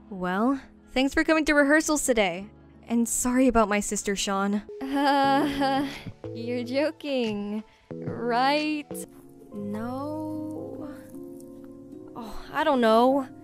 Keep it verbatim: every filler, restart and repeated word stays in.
Well, thanks for coming to rehearsals today. And sorry about my sister, Sean. Uh, you're joking, right? No... Oh, I don't know.